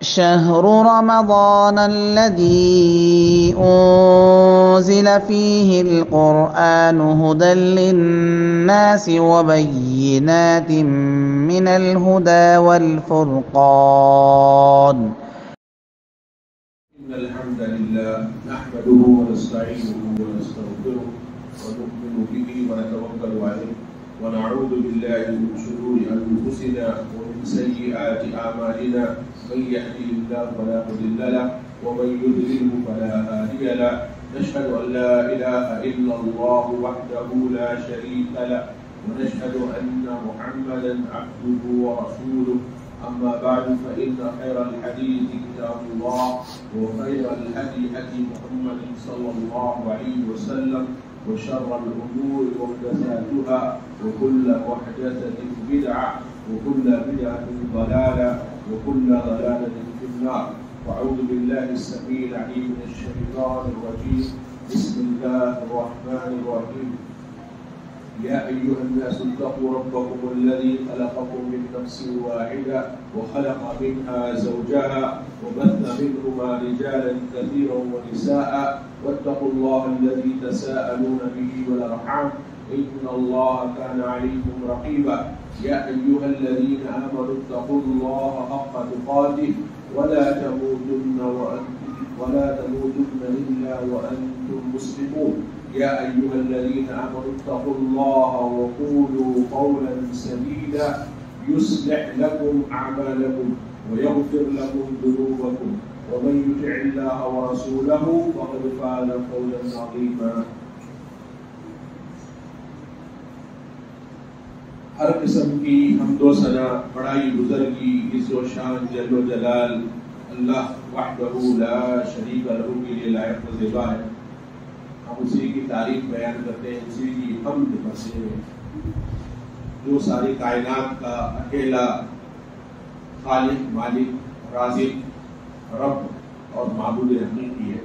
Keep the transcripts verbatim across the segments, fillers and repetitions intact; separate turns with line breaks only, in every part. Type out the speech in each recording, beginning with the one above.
شهر رمضان الذي أنزل فيه القرآن هدى للناس وبينات من الهدى والفرقان.
إن الحمد لله نحمده ونستعينه ونستغفره ونؤمن به ونتوكل عليه ونعوذ بالله من شرور أنفسنا ومن سيئات أعمالنا من يهده الله فلا مضل له ومن يضلل فلا هادي له نشهد أن لا إله إلا الله وحده لا شريك له ونشهد أن محمدا عبده ورسوله أما بعد فإن خير الحديث كتاب الله وخير الهدي هدي محمد صلى الله عليه وسلم وشر الأمور محدثاتها وكل محدثة بدعة وكل بدعة ضلالة وكل ضلالة في النار. وأعوذ بالله السميع العليم من الشيطان الرجيم. بسم الله الرحمن الرحيم. يا أيها الناس اتقوا ربكم الذي خلقكم من نفس واحدة وخلق منها زوجها وبث منهما رجالا كثيرا ونساء واتقوا الله الذي تساءلون به والأرحام إن الله كان عليكم رقيبا. يا أيها الذين آمنوا اتقوا الله حق تقاته ولا تموتن وأنتم ولا تموتن إلا وأنتم مسلمون. يا أيها الذين آمنوا اتقوا الله وقولوا قولا سديدا يصلح لكم أعمالكم ويغفر لكم ذنوبكم ومن يطع الله ورسوله فقد فاز فوزا عظيما. ہر قسم کی حمد و ثنا بڑائی بزرگی عز و شان جل و جلال اللہ وحدہ لا شریک لہ کے لیے لائق و زیبا ہے. ہم اسی کی تعریف بیان کرتے ہیں، اسی کی حمد کرتے ہیں جو ساری کائنات کا اکیلا خالق، مالک، رازق، رب اور معبود حقیقی ہے.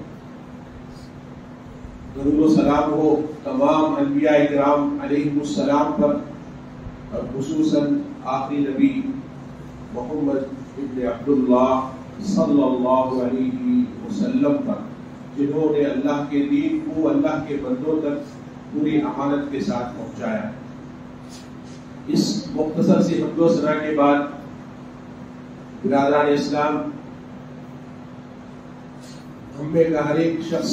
درود و سلام ہو تمام انبیاء کرام علیہم السلام پر اور خصوصاً آخری نبی محمد ابن عبداللہ صلی اللہ علیہ وسلم پر، جنہوں نے اللہ کے دین کو اللہ کے بندوں تک پوری امانت کے ساتھ پہنچایا. اس مختصر سی حمد و ثنا کے بعد برادران اسلام، ہم میں کا ہر ایک شخص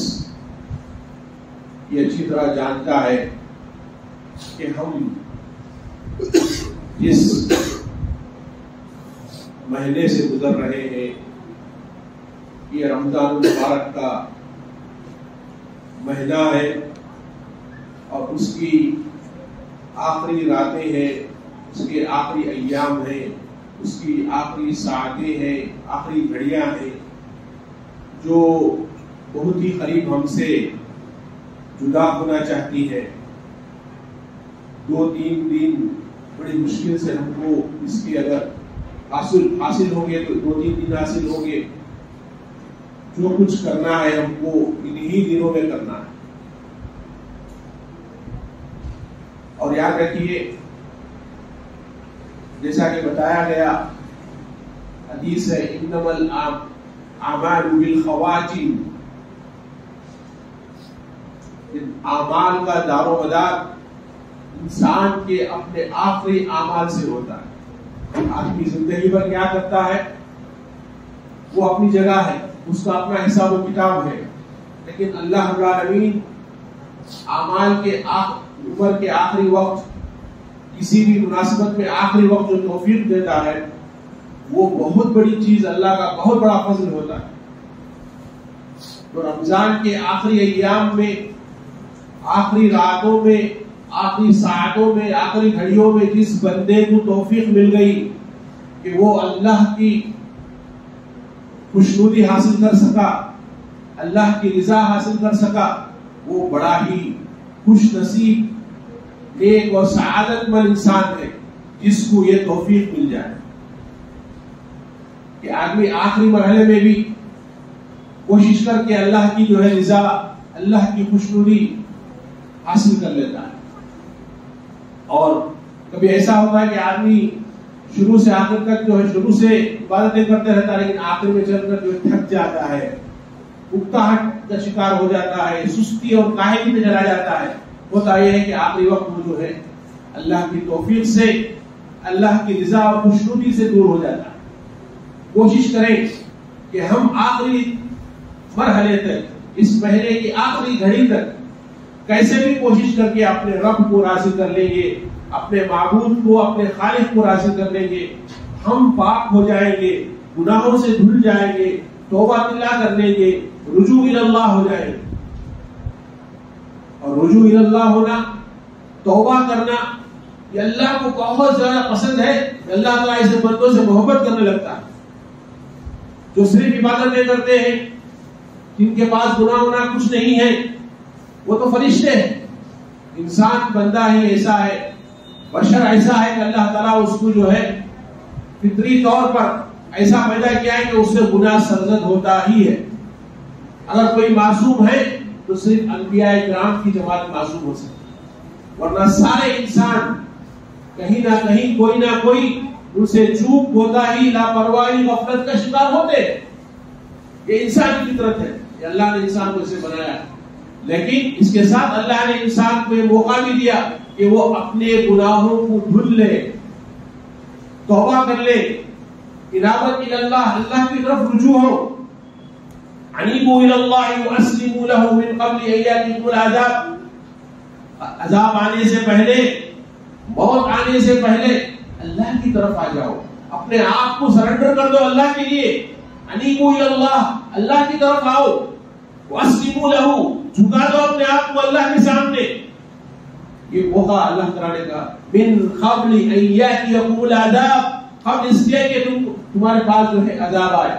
یہ اچھی طرح جانتا ہے کہ ہم جس مہینے سے گزر رہے ہیں یہ رمضان المبارک کا مہینہ ہے اور اس کی آخری راتیں ہیں، اس کے آخری ایام ہیں، اس کی آخری ساعتیں ہیں، آخری گھڑیاں ہیں جو بہت ہی قریب ہم سے جدا ہونا چاہتی ہیں. دو تین دن بڑی مشکل سے ہم کو اس کے اگر حاصل حاصل ہوں گے تو دو تین دن حاصل ہوں گے. جو کچھ کرنا ہے ہم کو انہی دنوں میں کرنا ہے. اور یاد رکھیے جیسا کہ بتایا گیا حدیث ہے انما الاعمال بالخواتیم، اعمال کا دار و مدار انسان کے اپنے آخری اعمال سے ہوتا ہے. آدمی زندگی بھر کیا کرتا ہے وہ اپنی جگہ ہے، اس کا اپنا حساب و کتاب ہے، لیکن اللہ رب العالمین اعمال کے عمر کے آخری وقت، کسی بھی مناسبت میں آخری وقت جو توفیق دیتا ہے وہ بہت بڑی چیز، اللہ کا بہت بڑا فضل ہوتا ہے. تو رمضان کے آخری ایام میں، آخری راتوں میں، آخری ساعتوں میں، آخری گھڑیوں میں جس بندے کو توفیق مل گئی کہ وہ اللہ کی خوشنودی حاصل کر سکا، اللہ کی رضا حاصل کر سکا، وہ بڑا ہی خوش نصیب، نیک اور سعادت مند انسان ہے جس کو یہ توفیق مل جائے کہ آدمی آخری مرحلے میں بھی کوشش کر کے اللہ کی جو ہے رضا، اللہ کی خوشنودی حاصل کر لیتا ہے. اور کبھی ایسا ہوتا ہے کہ آدمی شروع سے آخر تک جو ہے شروع سے عبادتیں کرتے رہتا ہے، لیکن آخر میں چل کر جو تھک جاتا ہے، اکتاہٹ کا شکار ہو جاتا ہے، سستی اور کاہلی میں چلا جاتا ہے. ہوتا یہ ہے کہ آخری وقت وہ جو ہے اللہ کی توفیق سے، اللہ کی رضا اور خوشنودی سے دور ہو جاتا ہے. کوشش کریں کہ ہم آخری مرحلے تک، اس مہینے کی آخری گھڑی تک کیسے بھی کوشش کر کے اپنے رب کو راضی کر لیں گے، اپنے معبود کو، اپنے خالق کو راضی کر لیں گے. ہم پاک ہو جائیں گے، گناہوں سے دھل جائیں گے، توبہ اللہ کر لیں گے، رجوع اللہ ہو جائیں گے. اور رجوع اللہ ہونا، توبہ کرنا، یہ اللہ کو بہت زیادہ پسند ہے. اللہ تعالیٰ ایسے بندوں سے محبت کرنے لگتا ہے جو صرف عبادتیں کرتے ہیں، جن کے پاس گناہ ہونا کچھ نہیں ہے. وہ تو فرشتے ہیں. انسان بندہ ہی ایسا ہے، بشر ایسا ہے کہ اللہ تعالیٰ اس کو جو ہے فطری طور پر ایسا پیدا کیا ہے کہ اس سے گناہ سرزد ہوتا ہی ہے. اگر کوئی معصوم ہے تو صرف انبیاء کرام کی جماعت معصوم ہو سکتی ہے، ورنہ سارے انسان کہیں نہ کہیں کوئی نہ کوئی ان سے چوک ہوتا ہی، لاپرواہی، غفلت کا شکار ہوتے ہیں. یہ انسان کی فطرت ہے، یہ اللہ نے انسان کو اسے بنایا. لیکن اس کے ساتھ اللہ نے انسان کو یہ موقع بھی دیا کہ وہ اپنے گناہوں کو دھل لے، توبہ کر لے، انابت الی اللہ، اللہ کی طرف رجوع ہو. انیبوا الی اللہ واسلموا له من قبل ان یاتیکم العذاب. عذاب آنے سے پہلے، موت آنے سے پہلے اللہ کی طرف آ جاؤ، اپنے آپ کو سرنڈر کر دو اللہ کے لیے. انیبوا الی اللہ، اللہ کی طرف آؤ. واسلموا له، جھکا دو اپنے آپ کو اللہ کے سامنے. یہ موقع اللہ کرانے کا. من قبل ان یاتیکم العذاب، قبل اس لیے کہ تم تمہارے پاس جو ہے عذاب آئے.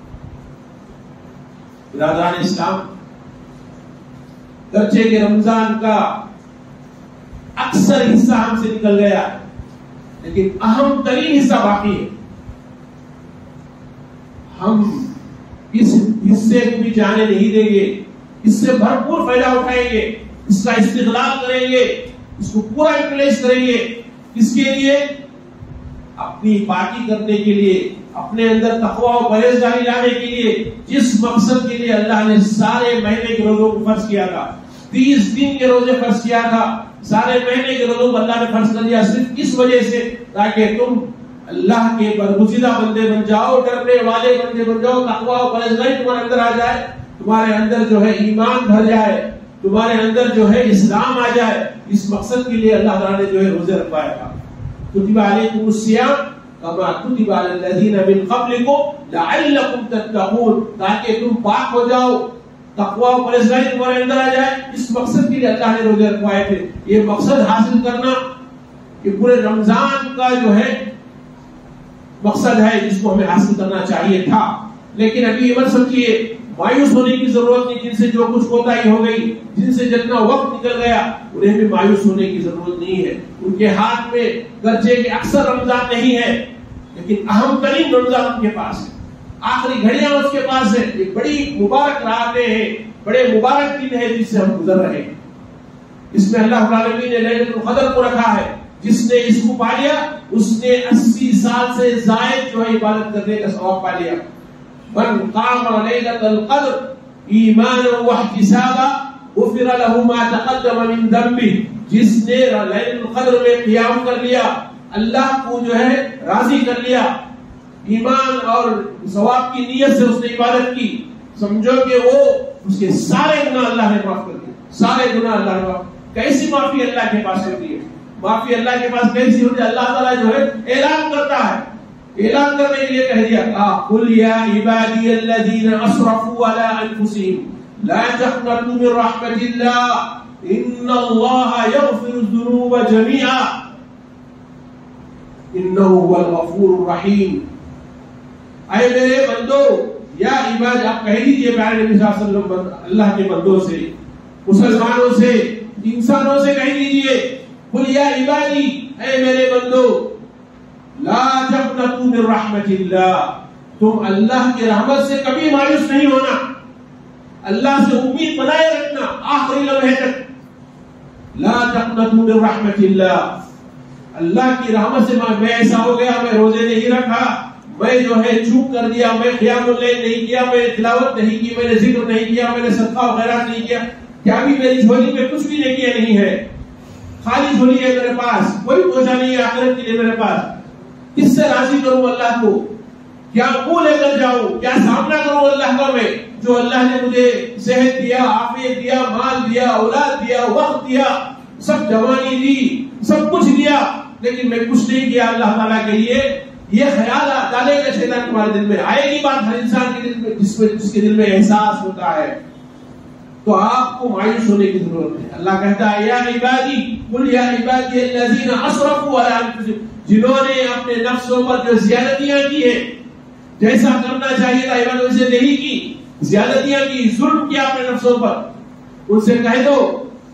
برادران اسلام، گرچہ کہ رمضان کا اکثر حصہ ہم سے نکل گیا، لیکن اہم ترین حصہ باقی ہے. ہم اس حصے کو بھی جانے نہیں دیں گے، اس سے بھرپور فائدہ اٹھائیں گے، اس کا استغلال کریں گے، اس کو پورا یوٹیلائز کریں گے. کس کے لیے؟ اپنی پاکی کرنے کے لیے، اپنے اندر تقوی و پرہیزگاری لانے کے لیے، جس مقصد کے لیے اللہ نے سارے مہینے کے روزوں کو فرض کیا تھا، تیس دن کے روزے فرض کیا تھا، سارے مہینے کے روزوں کو اللہ نے فرض کر دیا صرف اس وجہ سے تاکہ تم اللہ کے برگزیدہ بندے بن جاؤ، ڈرنے والے بندے بن جاؤ، تقوی و پرہیزگاری تمہارے اندر آ جائے، تمہارے اندر جو ہے ایمان بھر جائے، تمہارے اندر جو ہے اسلام آ جائے. اس مقصد کے لیے اللہ تعالیٰ نے جو ہے روزے رکھوایا تھا. کتب علیکم الصیام کما کتب علی الذین من قبلکم لعلکم تتقون، تاکہ تم پاک ہو جاؤ، تقوی و پرہیزگاری تمہارے اندر آ جائے. اس مقصد کے لیے اللہ نے روزے رکھوائے تھے. یہ مقصد حاصل کرنا یہ پورے رمضان کا جو ہے مقصد ہے جس کو ہمیں حاصل کرنا چاہیے تھا. لیکن ابھی یہ مت سمجھیے مایوس ہونے کی ضرورت نہیں. جن سے جو کچھ ہوتا ہی ہو گئی، جن سے جتنا وقت نکل گیا، انہیں بھی مایوس ہونے کی ضرورت نہیں ہے. ان کے ہاتھ میں گرچہ کہ اکثر رمضان نہیں ہے، لیکن اہم ترین رمضان ان کے پاس ہے. آخری گھڑیاں اس کے پاس ہے. یہ بڑی مبارک راتیں ہیں، بڑے مبارک دن ہے جس سے ہم گزر رہے ہیں. اس میں اللہ رب العالمین نے لیلۃ القدر کو رکھا ہے. جس نے اس کو پا لیا اس نے اسی سال سے زائد جو ہے عبادت کرنے کا ثواب پا لیا. من قام لیلۃ القدر ایمانا واحتسابا غفر له ما تقدم من ذنبه. جس نے لیلۃ القدر میں قیام کر لیا، اللہ کو جو ہے راضی کر لیا، ایمان اور ثواب کی نیت سے اس نے عبادت کی، سمجھو کہ وہ اس کے سارے گناہ اللہ نے معاف کر دیے. سارے گناہ اللہ نے معاف. کیسی معافی اللہ کے پاس ہوتی ہے؟ معافی اللہ کے پاس کیسی ہوتی ہے؟ اللہ تعالیٰ جو ہے اعلان کرتا ہے. اعلان کرنے کے لیے کہہ دیا قل یا عبادی الذین اسرفوا علی انفسهم لا تقنطوا من رحمت اللہ ان اللہ یغفر الذنوب جميعا انہ هو الغفور الرحیم. اے میرے بندو، یا عباد، آپ کہہ دیجئے پیارے نبی صلی اللہ علیہ وسلم اللہ کے بندوں سے، مسلمانوں سے، انسانوں سے کہہ دیجئے قل یا عبادی، اے میرے بندو، لا تقنطوا من رحمت اللہ، تم اللہ کی رحمت سے کبھی مایوس نہیں ہونا، اللہ سے امید بنائے رکھنا آخری لمحے تک. لا تقنطوا من رحمت اللہ. اللہ کی رحمت سے میں ایسا ہو گیا میں روزے نہیں رکھا، میں جو ہے چوک کر دیا، میں قیام اللیل نہیں کیا، میں تلاوت نہیں کی، میں نے ذکر نہیں کیا، میں نے صدقہ و خیرات نہیں کیا، کیا بھی میری جھولی میں کچھ بھی نہیں کیا نہیں ہے، خالی جھولی ہے میرے پاس، کوئی توجہ نہیں ہے آخرت کے لیے میرے پاس، کس سے راضی کروں اللہ کو؟ کیا منہ لے کر جاؤں؟ کیا سامنا کروں اللہ کا میں؟ جو اللہ نے مجھے صحت دیا، عافیت دیا، مال دیا، اولاد دیا، وقت دیا، سب جوانی دی، سب کچھ دیا، لیکن میں کچھ نہیں کیا اللہ تعالیٰ کے لیے، یہ خیال ڈالے گا شیطان تمہارے دل میں، آئے گی بات ہر انسان کے دل میں، جس میں جس کے دل میں احساس ہوتا ہے، تو آپ کو مایوس ہونے کی ضرورت ہے۔ اللہ کہتا ہے یا عبادی قل یا عبادی الذین اسرفوا علی انفسہم، جنہوں نے اپنے نفسوں پر جو زیادتیاں کی ہیں، جیسا کرنا چاہیے تھا انہوں نے اسے نہیں کی، زیادتیاں کی، ظلم کیا اپنے نفسوں پر، ان سے کہہ دو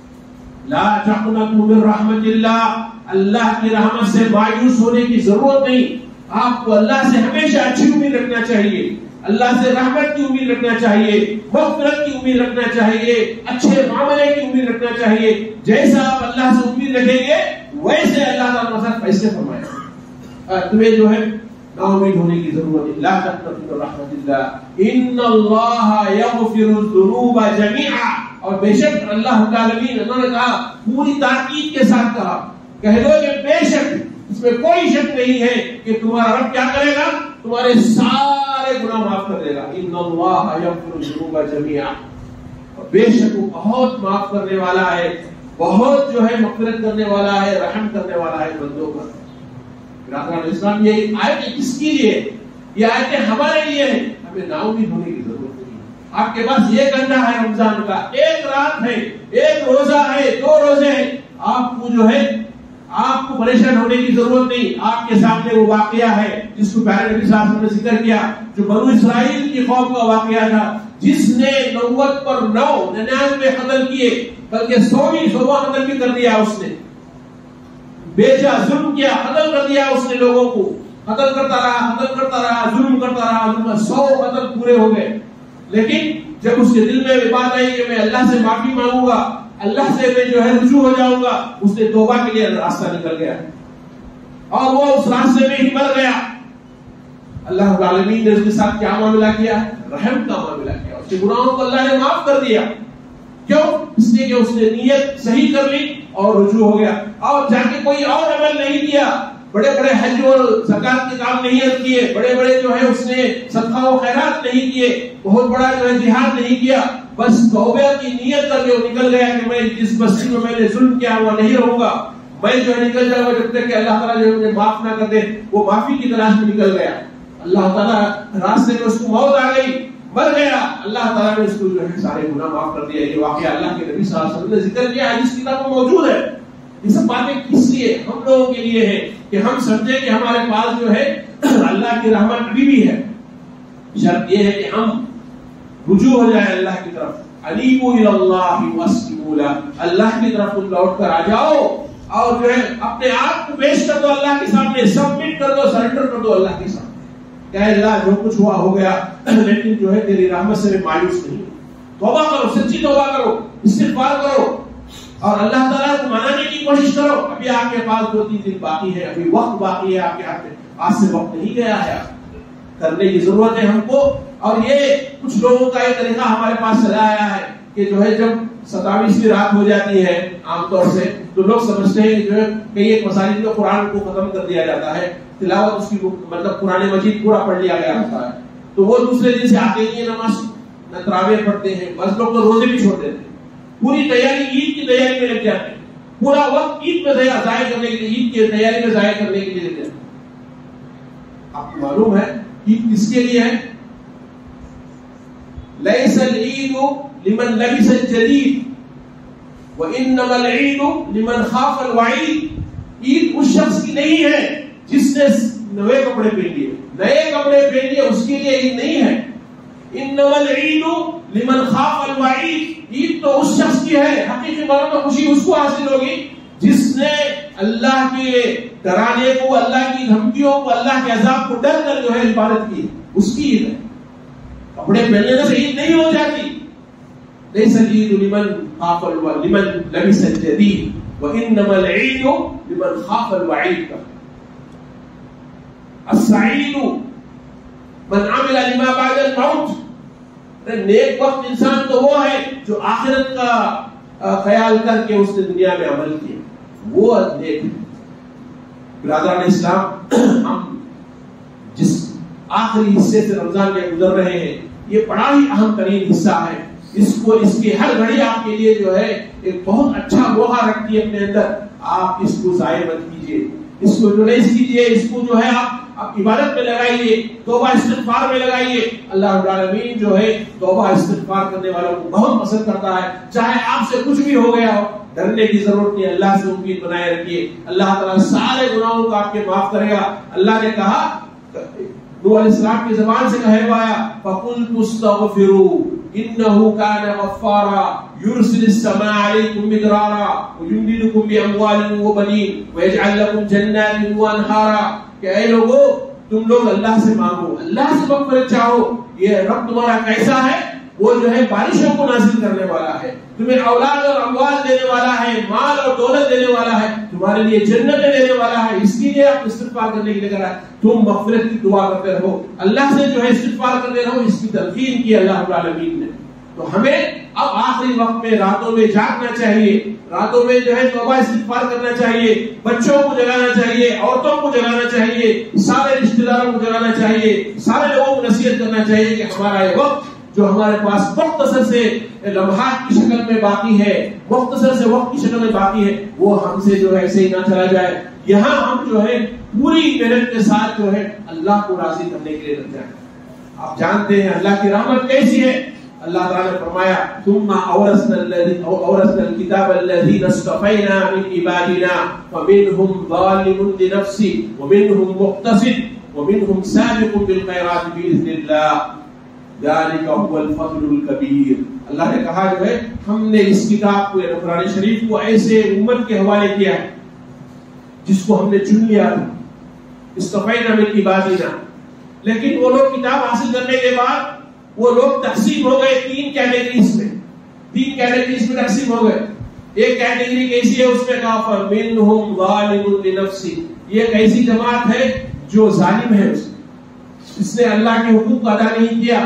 لا تقنطوا من رحمت اللہ، اللہ کی رحمت سے مایوس ہونے کی ضرورت نہیں، آپ کو اللہ سے ہمیشہ اچھی امید رکھنا چاہیے، اللہ سے رحمت کی امید رکھنا چاہیے، مغفرت کی امید رکھنا چاہیے، اچھے معاملے کی امید رکھنا چاہیے، جیسا آپ اللہ سے امید رکھیں گے ویسے اللہ تعالیٰ کے فیصلے فرمائے گا۔ تمہیں جو ہے نا امید ہونے کی ضرورت ہے، لا تقنطوا من رحمت اللہ ان اللہ یغفر الذنوب جميعا، اور بے شک اللہ العالمین، انہوں نے کہا پوری تاکید کے ساتھ کہا، کہہ دو کہ بے شک، اس میں کوئی شک نہیں ہے کہ تمہارا رب کیا کرے گا، تمہارے سارے گناہ معاف کر دے گا، ان اللہ یغفر الذنوب جميعا، اور بے شک وہ بہت معاف کرنے والا ہے، بہت جو ہے مغفرت کرنے والا ہے، رحم کرنے والا ہے بندوں پر۔ برادران اسلام، یہ آیت کس کے لیے؟ یہ آیتیں ہمارے لیے ہیں، ہمیں نا امید ہونے کی ضرورت نہیں ہے۔ آپ کے پاس یہ گھنٹہ ہے رمضان کا، ایک رات ہے، ایک روزہ ہے، دو روزے ہیں، آپ کو جو ہے آپ کو پریشان ہونے کی ضرورت نہیں، آپ کے سامنے وہ واقعہ ہے جس کو پیارے نبی صلی اللہ علیہ وسلم نے ذکر کیا، جو بنو اسرائیل کی قوم کا واقعہ تھا، جس نے نوت پر نو ننانوے قتل کیے، بلکہ سویں سوا قتل بھی کر دیا، اس نے بیچا، ظلم کیا، قتل کر دیا اس نے لوگوں کو، قتل کرتا رہا، قتل کرتا رہا، ظلم کرتا رہا، سو قتل پورے ہو گئے، لیکن جب اس کے دل میں یہ بات آئی کہ میں اللہ سے معافی مانگوں گا، اللہ سے میں جو ہے رجوع ہو جاؤں گا، اس نے توبہ کے لیے راستہ نکل گیا اور وہ اس راستے میں ہی مر گیا۔ اللہ رب العالمین نے اس کے ساتھ کیا معاملہ کیا؟ رحم کا معاملہ کیا، اس کے گناہوں کو اللہ نے معاف کر دیا، کیوں؟ اس لیے کہ اس نے نیت صحیح کر لی اور رجوع ہو گیا، اور جا کے کوئی اور عمل نہیں کیا، بڑے بڑے حج اور زکات کے کام نہیں کیے، بڑے بڑے جو ہے اس نے صدقہ و خیرات نہیں کیے، بہت بڑا جو ہے جہاد نہیں کیا، بس توبہ کی نیت کر کے وہ نکل گیا کہ میں جس بستی میں میں نے ظلم کیا ہوا نہیں رہوں گا، میں جو ہے نکل جاؤں گا جب تک کہ اللہ تعالیٰ جو مجھے معاف نہ کر دے، وہ معافی کی تلاش میں نکل گیا، اللہ تعالیٰ راستے میں اس کو موت آ گئی، مر گیا، اللہ تعالیٰ نے اس کو جو ہے سارے گناہ معاف کر دیا۔ یہ واقعہ اللہ کے نبی صلی اللہ علیہ وسلم نے ذکر کیا، حدیث کتاب میں موجود ہے۔ یہ سب باتیں کس لیے؟ ہم لوگوں کے لیے ہے کہ ہم سمجھیں کہ ہمارے پاس جو ہے اللہ کی رحمت ابھی بھی ہے، شرط یہ ہے کہ ہم رجوع ہو جائے اللہ کی طرف، انیبوا الی اللہ واسلموا لہ، اللہ کی طرف لوٹ کر آ جاؤ اور جو ہے اپنے آپ کو پیش کر دو اللہ کے سامنے، سبمٹ کر دو، سرنڈر کر دو اللہ کے سامنے، کہ اللہ جو کچھ ہوا ہو گیا، لیکن جو ہے تیری رحمت سے میں مایوس نہیں ہوں۔ توبہ کرو، سچی توبہ کرو، استغفار کرو، اور اللہ تعالیٰ کو منانے کی کوشش کرو۔ ابھی آپ کے پاس دو تین دن باقی ہے، ابھی وقت باقی ہے آپ کے ہاتھ میں، آج سے وقت نہیں گیا ہے، کرنے کی ضرورت ہے ہم کو۔ اور یہ کچھ لوگوں کا یہ طریقہ ہمارے پاس چلا آیا ہے کہ جو ہے جب ستاویسویں رات ہو جاتی ہے عام طور سے تو لوگ سمجھتے ہیں جو ہے کئی ایک مساجد میں قرآن کو ختم کر دیا جاتا ہے، تلاوت اس کی مطلب قرآن مجید پورا پڑھ لیا گیا ہوتا ہے، تو وہ دوسرے دن سے آتے ہی نماز نہ تراویح پڑھتے ہیں، بس لوگ تو روزے بھی چھوڑ دیتے ہیں، پوری تیاری عید کی تیاری میں لگ جاتے ہیں، پورا وقت عید میں ضائع کرنے کے لیے، عید کی تیاری میں ضائع کرنے کے لیے لگ جاتے ہیں۔ آپ کو معلوم ہے عید کس کے لیے ہے؟ لیس العید لمن لبس الجدید وانما العید لمن خاف الوعید۔ عید اس شخص کی نہیں ہے جس نے نئے کپڑے پہن لیے، نئے کپڑے پہن لیے اس کے لیے عید نہیں ہے۔ انما العید لمن خاف الوعید، عید تو اس شخص کی ہے، حقیقی معنوں میں خوشی اس کو حاصل ہوگی جس نے اللہ کے ڈرانے کو، اللہ کی دھمکیوں کو، اللہ کے عذاب کو ڈر کر جو ہے عبادت کی، اس کی عید ہے۔ کپڑے پہننے سے عید نہیں ہو جاتی۔ لیس العید لمن خاف الوعید لمن لبس الجدید، وَإِنَّمَا الْعِيدُ لِمَنْ خَافَ الْوَعِيدَ کا السعید من عمل لما بعد الموت، نیک وقت انسان تو وہ ہے جو آخرت کا خیال کر کے اس نے دنیا میں عمل کیا، وہ نیک ہے۔ برادران اسلام، ہم جس آخری حصے سے رمضان کے گزر رہے ہیں، یہ بڑا ہی اہم ترین حصہ ہے۔ اس کو اس کی ہر گھڑی آپ کے لیے جو ہے ایک بہت اچھا موقع رکھتی ہے اپنے اندر، آپ اس کو ضائع مت کیجیے، اس کو یوٹیلائز کیجیے، اس کو جو ہے آپ آپ عبادت میں لگائیے، توبہ استغفار میں لگائیے۔ اللہ رب العالمین جو ہے توبہ استغفار کرنے والوں کو بہت پسند کرتا ہے۔ چاہے آپ سے کچھ بھی ہو گیا ہو، ڈرنے کی ضرورت نہیں، اللہ سے امید بنائے رکھیے، اللہ تعالیٰ سارے گناہوں کو آپ کے معاف کرے گا۔ اللہ نے کہا، نوح علیہ السلام کی زبان سے کہوایا، فَقُلْتُ اسْتَغْفِرُوا إِنَّهُ كَانَ غَفَّارًا يُرْسِلِ السَّمَاءَ عَلَيْكُمْ مِدْرَارًا وَيُمْدِدْكُمْ بِأَمْوَالٍ وَبَنِينَ وَيَجْعَلْ لَكُمْ جَنَّاتٍ وَأَنْهَارًا کہ اے لوگو تم لوگ اللہ سے مانگو، اللہ سے مغفرت چاہو، یہ رب تمہارا کیسا ہے؟ وہ جو ہے بارشوں کو نازل کرنے والا ہے، تمہیں اولاد اور اموال دینے والا ہے، مال اور دولت دینے والا ہے، تمہارے لیے جنتیں دینے والا ہے۔ اس کے لیے آپ استغفار کرنے کے لیے کہا ہے، تم مغفرت کی دعا کرتے رہو، اللہ سے جو ہے استغفار کرتے رہو، اس کی تلقین کی اللہ رب العالمین نے۔ تو ہمیں اب آخری وقت میں راتوں میں جاگنا چاہیے، راتوں میں جو ہے توبہ استغفار کرنا چاہیے، بچوں کو جگانا چاہیے، عورتوں کو جگانا چاہیے، سارے رشتہ داروں کو جگانا چاہیے، سارے لوگوں کو نصیحت کرنا چاہیے کہ ہمارا یہ وقت جو ہمارے پاس مختصر سے لمحات کی شکل میں باقی ہے، مختصر سے وقت کی شکل میں باقی ہے، وہ ہم سے جو ہے ایسے ہی نہ چلا جائے۔ یہاں ہم جو ہے پوری محنت کے ساتھ جو ہے اللہ کو راضی کرنے کے لیے لگ جائیں۔ آپ جانتے ہیں اللہ کی رحمت کیسی ہے۔ اللہ تعالیٰ نے فرمایا، ثم اورثنا الذين اورثنا الكتاب الذين اصطفينا من عبادنا فمنهم ظالم لنفسه ومنهم مقتصد ومنهم سابق بالخيرات باذن الله ذلك هو الفضل الكبير۔ اللہ نے کہا جو ہے ہم نے اس کتاب کو، قرآن شریف کو ایسے امت کے حوالے کیا ہے جس کو ہم نے چن لیا تھا، اصطفینا من عبادنا، لیکن وہ لوگ کتاب حاصل کرنے کے بعد وہ لوگ تقسیم ہو گئے تین کیٹیگریز میں، تین کیٹیگریز میں تقسیم ہو گئے۔ ایک کیٹیگری کیسی ہے، اس میں کہا فَمِنْهُمْ ظَالِمٌ لِنَفْسِهِ، یہ ایک ایسی جماعت ہے جو ظالم ہے، اس نے اللہ کے حقوق ادا نہیں کیا،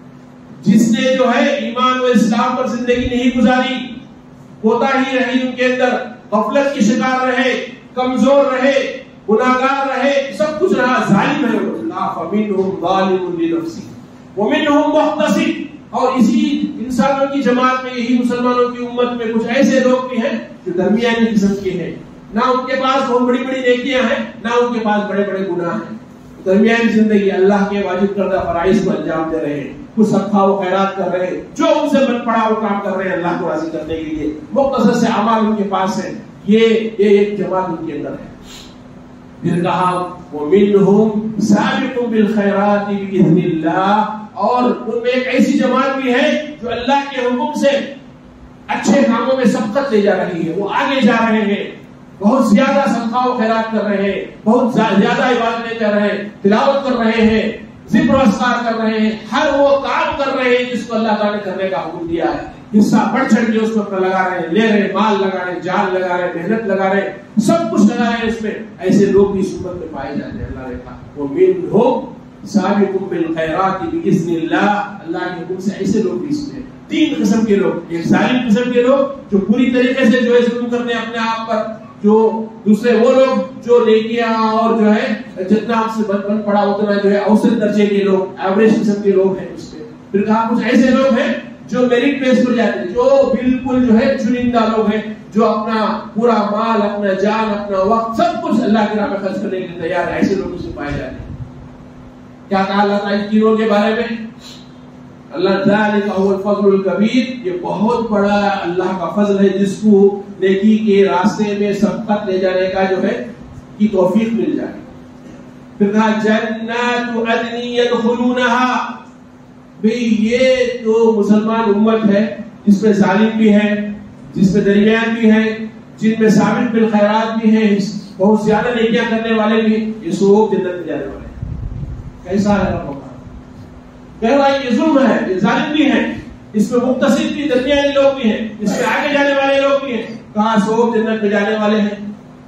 جس نے جو ہے ایمان و اسلام پر زندگی نہیں گزاری، کوتاہی رہی ان کے اندر، غفلت کی شکار رہے، کمزور رہے، گناہگار رہے، سب کچھ رہا، ظالم ہے وہ۔ فَمِنْهُمْ ظَالِمٌ لِنَفْسِهِ وَمِنْهُمْ مُقْتَصِدٌ، اور اسی انسانوں کی جماعت میں، یہی مسلمانوں کی امت میں کچھ ایسے لوگ بھی ہیں جو درمیانی قسم کے ہیں، نہ ان کے پاس بہت بڑی بڑی نیکیاں ہیں، نہ ان کے پاس بڑے بڑے گناہ ہیں، درمیانی زندگی، اللہ کے واجب کردہ فرائض کو انجام دے رہے ہیں، کچھ صدقہ و خیرات کر رہے ہیں، جو ان سے بن پڑا وہ کام کر رہے ہیں اللہ کو راضی کرنے کے لیے، مختصر سے اعمال ان کے پاس ہیں، یہ ایک جماعت ان کے اندر ہے۔ پھر کہا وَمِنْهُمْ سَابِقٌ بِالْخَيْرَاتِ بِإِذْنِ اللَّهِ، اور ان میں ایک ایسی جماعت بھی ہے جو اللہ کے حکم سے اچھے کاموں میں سبقت لے جا رہی ہے، وہ آگے جا رہے ہیں، بہت زیادہ صدقہ و خیرات کر رہے ہیں، بہت زیادہ عبادتیں کر رہے ہیں، تلاوت کر رہے ہیں، ذکر و اذکار کر رہے ہیں، ہر وہ کام کر رہے ہیں جس کو اللہ تعالیٰ نے کرنے کا حکم دیا ہے، حصہ بڑھ چڑھ کے اس کو اپنا لگا رہے ہیں، لے رہے ہیں، مال لگا رہے ہیں، جان لگا رہے ہیں، محنت لگا رہے ہیں، سب کچھ لگا رہے ہیں اس میں، ایسے لوگ بھی اس امت میں پائے جاتے ہیں۔ اللہ نے کہا وَمِنْهُمْ سَابِقٌ بِالْخَيْرَاتِ بِإِذْنِ اللَّهِ، اللہ کے حکم سے ایسے لوگ بھی اس میں، تین قسم کے لوگ، ایک ظالم قسم کے لوگ جو پوری طریقے سے جو ہے ظلم کرتے ہیں اپنے آپ پر، جو دوسرے وہ لوگ جو نیکیاں اور جو ہے جتنا آپ سے بن پڑا اتنا جو ہے اوسط درجے کے لوگ، ایوریج قسم کے لوگ ہیں اس میں۔ پھر کہا کچھ ایسے لوگ ہیں جو میرٹ بیس پر جاتے ہیں، جو بالکل جو ہے چنندہ لوگ ہیں، جو اپنا پورا مال، اپنا جان، اپنا وقت، سب کچھ اللہ کی راہ میں خرچ کرنے کے لیے تیار ہے، ایسے لوگ اسے پائے جاتے ہیں۔ کیا کہا اللہ تعالیٰ ان تینوں کے بارے میں؟ اللہ ذالک هو الفضل الکبیر، یہ بہت بڑا اللہ کا فضل ہے جس کو نیکی کے راستے میں سبقت لے جانے کا جو ہے کی توفیق مل جائے۔ پھر کہا جنات عدن يدخلونها، بھئی یہ تو مسلمان امت ہے جس میں ظالم بھی ہے، جس میں درمیان بھی ہے، جن میں سابق بالخیرات بھی ہیں، بہت زیادہ نیکیاں کرنے والے بھی، یہ سب جنت میں جانے والے ہیں۔ کیسا ہے رب کا؟ کہہ رہا ہے یہ ظلم ہے، یہ ظالم بھی ہے، اس میں مقتصد بھی، درمیانی لوگ بھی ہیں، اس میں آگے جانے والے لوگ بھی ہیں، کہاں سو جنت میں جانے والے ہیں؟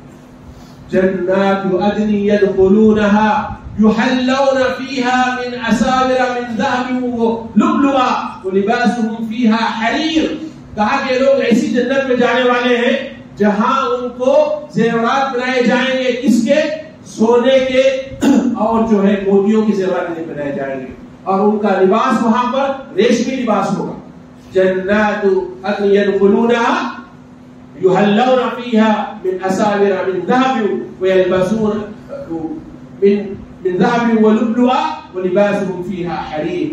جنات عدن يدخلونها يحلون فيها من أساور من ذهب ولؤلؤا ولباسهم فيها حرير. کہا کہ لوگ ایسی جنت میں جانے والے ہیں جہاں ان کو زیورات بنائے جائیں گے. کس کے؟ سونے کے اور جو ہے موتیوں کے زیورات بنائے جائیں گے, اور ان کا لباس وہاں پر ریشمی لباس ہوگا. جنات عدن يدخلونها يحلون فيها من أساور من ذهب ويلبسون من من ذهب ولؤلؤا ولباسهم فيها حرير.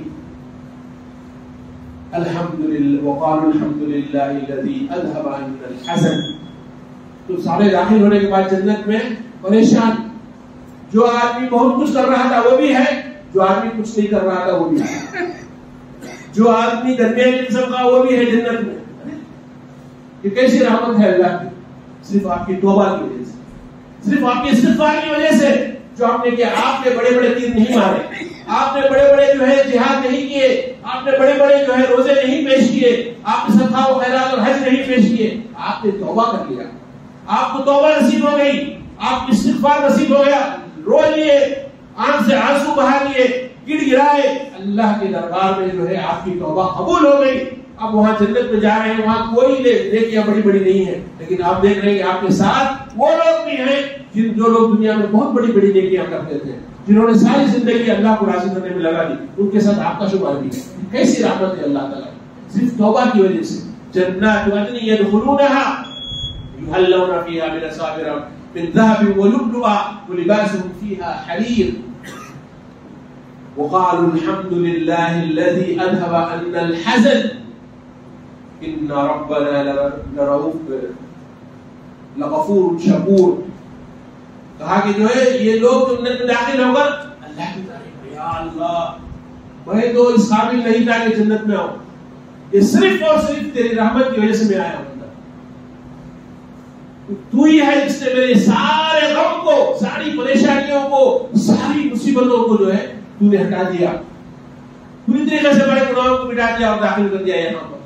الحمد لله وقالوا الحمد لله الذي أذهب عنا الحزن. تو سارے داخل ہونے کے بعد جنت میں پریشان, جو آدمی بہت کچھ کر رہا تھا وہ بھی ہے, جو آدمی کچھ نہیں کر رہا تھا وہ بھی ہے, جو آدمی درمیانی قسم کا وہ بھی ہے جنت میں. یہ کیسی رحمت ہے اللہ کی؟ صرف آپ کی توبہ کی وجہ سے, صرف آپ کی استغفار کی وجہ سے جو آپ نے کیا. آپ نے بڑے بڑے تیر نہیں مارے, آپ نے بڑے بڑے جو ہے جہاد نہیں کیے, آپ نے بڑے بڑے جو ہے روزے نہیں پیش کیے, آپ نے صدقہ و خیرات اور حج نہیں پیش کیے, آپ نے توبہ کر لیا, آپ کو توبہ نصیب ہو گئی, آپ کو استغفار نصیب ہو گیا, رو لیے, آنکھ سے آنسو بہا لیے, گڑ گڑائے, اللہ کے دربار میں جو ہے آپ کی توبہ قبول ہو گئی. اب وہاں جنت میں جا رہے ہیں, وہاں کوئی نیکیاں بڑی بڑی نہیں ہے, لیکن آپ دیکھ رہے ہیں کہ آپ کے ساتھ وہ لوگ بھی ہیں جن جو لوگ دنیا میں بہت بڑی بڑی نیکیاں کرتے تھے, جنہوں نے ساری زندگی اللہ کو راضی کرنے میں لگا دی, ان کے ساتھ آپ کا شمار بھی ہے. کیسی رحمت ہے اللہ تعالیٰ, صرف توبہ کی وجہ سے. جنات عدن يدخلونها يحلون فيها من أساور من ذهب ولؤلؤا ولباسهم فيها حرير. وقالوا الحمد لله الذي أذهب عنا الحزن ان ربنا لرؤوف لغفور شکور. کہا کہ جو ہے یہ لوگ جنت میں داخل ہو کر اللہ کی تعریف, یا اللہ میں تو اس قابل نہیں تھا کہ جنت میں آؤں, یہ صرف اور صرف تیری رحمت کی وجہ سے میں آیا ہوں. تو ہی ہے جس نے میرے سارے غم کو, ساری پریشانیوں کو, ساری مصیبتوں کو جو ہے تو نے ہٹا دیا, پوری طریقے سے بڑے گناہوں کو مٹا دیا اور داخل کر دیا یہاں پر.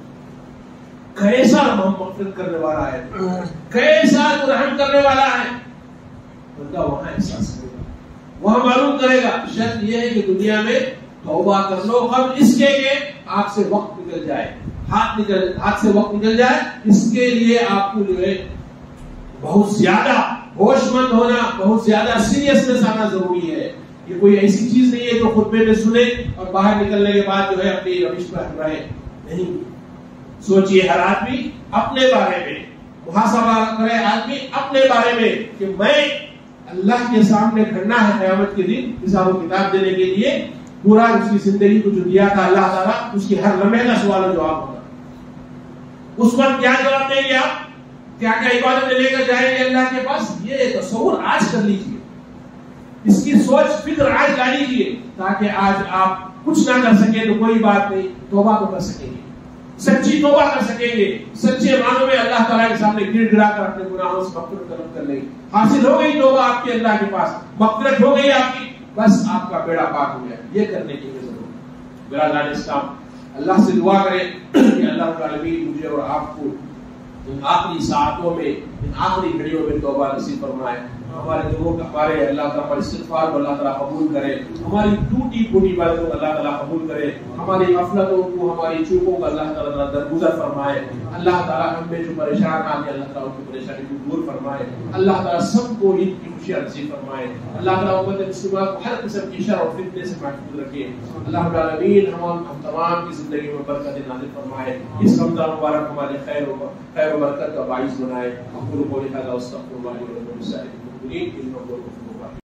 کیسا مغفرت کرنے والا ہے, کیسا رحم کرنے والا ہے. بندہ وہاں احساس کرے گا, وہاں معلوم کرے گا. شرط یہ ہے کہ دنیا میں توبہ کر لو قبل اس کے کہ آپ سے وقت نکل جائے, ہاتھ نکل ہاتھ سے وقت نکل جائے. اس کے لیے آپ کو جو ہے بہت زیادہ ہوش مند ہونا, بہت زیادہ سیریسنس آنا ضروری ہے. یہ کوئی ایسی چیز نہیں ہے جو خطبے میں سنے اور باہر نکلنے کے بعد جو ہے اپنی روش پر رہے. نہیں, سوچئے ہر آدمی اپنے بارے میں, محاسبہ کرے آدمی اپنے بارے میں کہ میں اللہ کے سامنے کھڑنا ہے قیامت کے دن حساب و کتاب دینے کے لیے. پورا اس کی زندگی کو جو دیا تھا اللہ تعالیٰ, اس کی ہر لمحے کا سوال و جواب ہوگا. اس وقت کیا جواب دیں گے آپ, کیا کیا عبادت لے کر جائیں گے اللہ کے پاس. یہ تصور آج کر لیجئے, اس کی سوچ فکر آج لا لیجئے, تاکہ آج آپ کچھ نہ کر سکیں تو کوئی بات نہیں, توبہ تو کر سکیں گے, سچی توبہ کر سکیں گے, سچے معنوں میں اللہ تعالیٰ کے سامنے گڑ گڑا کر اپنے گناہوں سے مغفرت طلب کر لیں گے. حاصل ہو گئی توبہ آپ کے اللہ کے پاس, مغفرت ہو گئی آپ کی, بس آپ کا بیڑا پاک ہو گیا. یہ کرنے کی ضرورت ہے. برادران اسلام, اللہ سے دعا کریں کہ اللہ رب العالمین مجھے اور آپ کو ان آخری ساعتوں میں, ان آخری گھڑیوں میں توبہ نصیب فرمائے. ہمارے دعاؤں کا ہمارے اللہ تعالیٰ ہمارے استغفار کو اللہ تعالیٰ قبول کرے, ہماری ٹوٹی پھوٹی باتوں کو اللہ تعالیٰ قبول کرے, ہماری غفلتوں کو, ہماری چوکوں کو اللہ تعالیٰ درگزر فرمائے. اللہ تعالیٰ ہم میں جو پریشان آتے اللہ تعالیٰ ان کی پریشانی کو دور فرمائے. اللہ تعالیٰ سب کو عید کی خوشیاں نصیب فرمائے. اللہ تعالیٰ امت مسلمہ کو ہر قسم کی شر اور فتنے سے محفوظ رکھے. اللہ رب العالمین ہم ہم تمام کی زندگی میں برکت نازل فرمائے. اس رمضان مبارک ہمارے خیر و خیر و برکت کا باعث بنائے. اقول قولی ھذا واستغفر اللہ لي ولكم ولسائر المسلمين انه هو